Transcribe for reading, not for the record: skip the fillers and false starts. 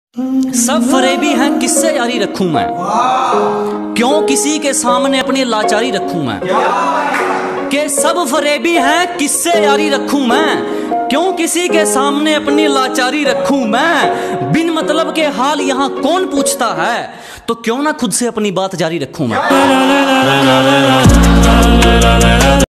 सब फरेबी हैं, किससे यारी रखूं मैं? क्यों किसी के सामने अपनी लाचारी रखूं मैं? के सब फरेबी हैं, किससे यारी रखूं मैं? क्यों किसी के सामने अपनी लाचारी रखूं मैं? बिन मतलब के हाल यहाँ कौन पूछता है, तो क्यों ना खुद से अपनी बात जारी रखूं मैं।